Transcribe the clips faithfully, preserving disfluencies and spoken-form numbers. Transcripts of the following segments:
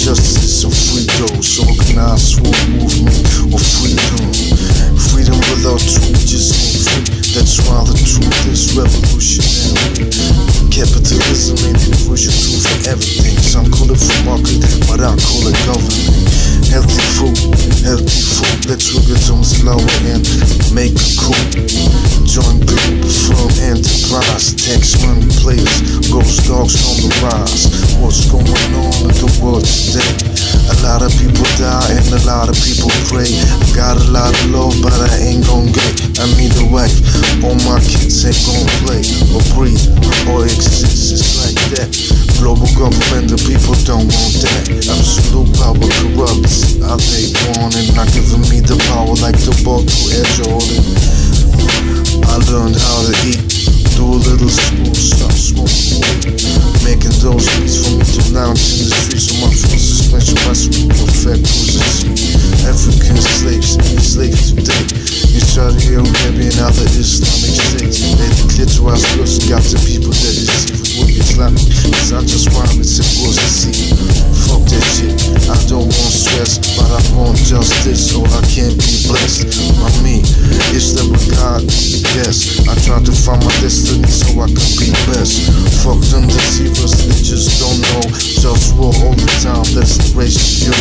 justice and free those. Organized war movement of freedom. Freedom without truth just ain't free. That's why the truth is revolutionary. Capitalism ain't the crucial tool for everything. Some call it free market, but I call it government. Healthy food, healthy food. Let's look at some slower and make a coup. Join Globalfirm enterprise. Tax money players, GhostDogz on the rise. What's going on in the world today? A lot of people die and a lot of people pray. Got a lot of love, but I ain't gon' get. I need a wife. All my kids ain't gon' play or breathe or exist. It's like that. Global government, the people don't want that. Absolute power corrupts. Are they wanting? Not giving me the power like the ball to Air Jordan. I learned how to eat. Do a little school, stop smoking weed. Making those beats for me to lounge in the streets of my full suspension. My sweet perfect position. African slaves, slaves today. In Saudi Arabia and other Islamic states. They declare to us lost, got the people that deceive us with Islamic. Cause I just rhyme, it's supposed to see. Fuck that shit, I don't want stress, but I want justice, or I can't be blessed. By me, it's the God, yes. I try to find my destiny so I can be best. Fuck them deceivers, they just don't know. JustWar all the time, that's the ratio.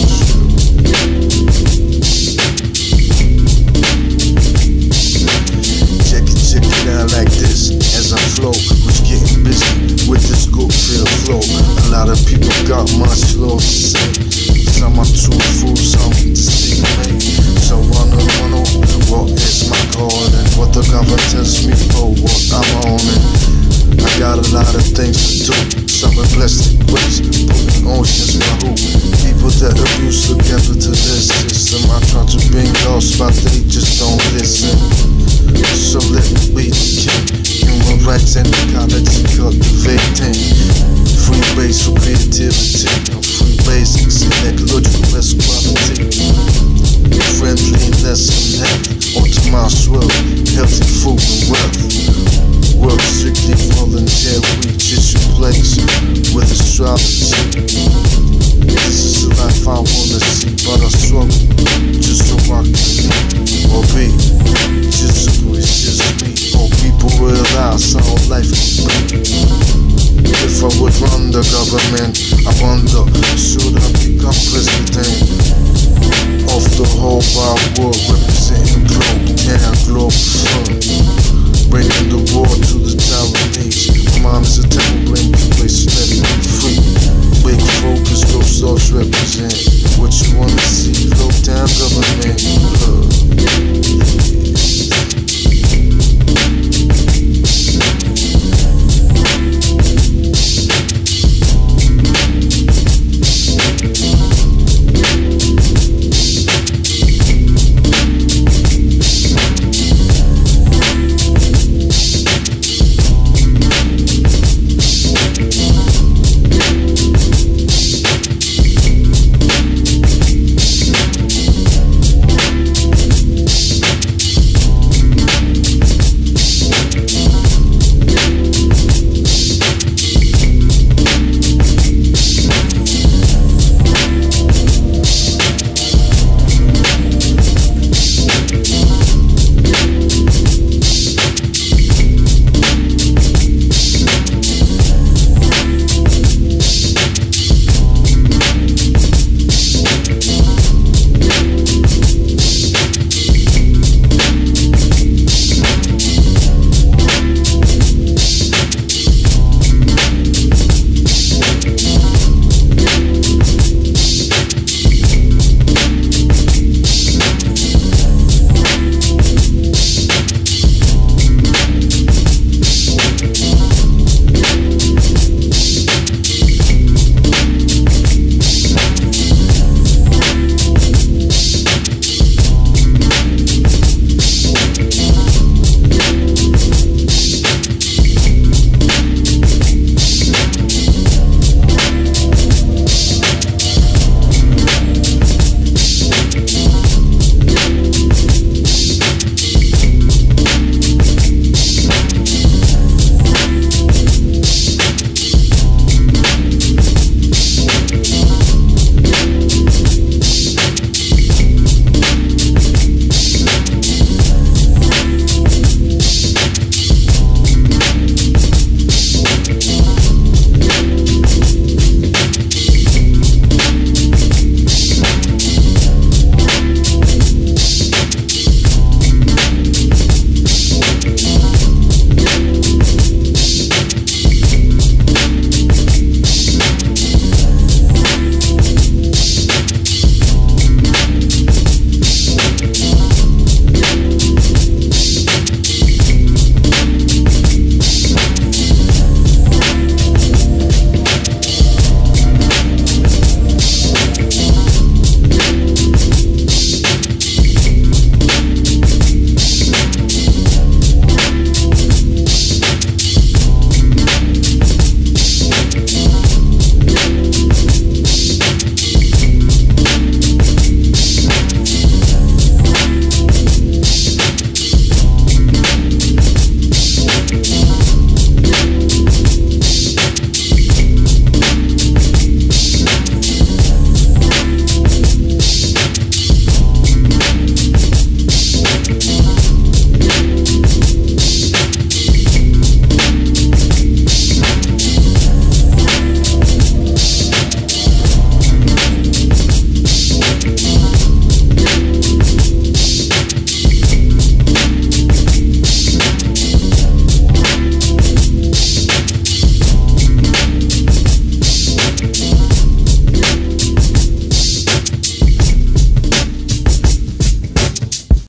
Check it, check it out like this. As I flow, who's getting busy with this good feel flow. A lot of people got much love to say. Some are too full, some deceive me. So I don't know what is my calling, what the government tells me for what I'm on it. I got a lot of things to do. Some are blessed ways, pulling oceans my hoop. People that abuse the capitalist system. I try to bring lost, but they just don't listen. So let me be the king. Human rights and ecology cultivating. Free base for creativity. Free basics and ecological equality. Friendliness and health. Optimized world. Healthy food and wealth. Work strictly voluntary. Just your place with astrology. This is the life I wanna see, but I struggle just so I can be or be. Just so it's just me. Or people realize how life can be. If I would run the government, I wonder, should I become president of the whole wide world, representing Globetown, Globalfirm, bringing the war to the Taiwanese. Mine is a temple, bring the place, let me be free. Big focus, GhostDogz represent what you wanna see. Globetown government, love.